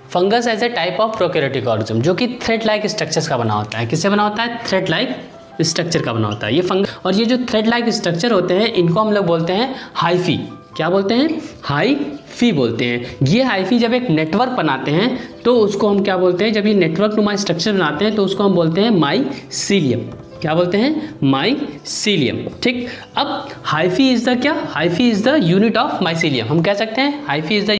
Fungus as a type of prokaryotic organism, जो कि thread like structures का बना होता है। किससे बना होता है? थ्रेड लाइक स्ट्रक्चर का बना होता है ये फंगस। और ये जो थ्रेड लाइक स्ट्रक्चर होते हैं इनको हम लोग बोलते हैं हाइफी। क्या बोलते हैं? हाइफी बोलते हैं। ये हाइफी जब एक नेटवर्क बनाते हैं तो उसको हम क्या बोलते हैं? जब ये नेटवर्क नुमा स्ट्रक्चर बनाते हैं तो उसको हम बोलते हैं माइसीलियम। क्या बोलते हैं? माइसीलियम। ठीक, अब हाइफी इज द क्या? Hyphae is the unit of mycelium. हम कह सकते हैं हाइफी इज द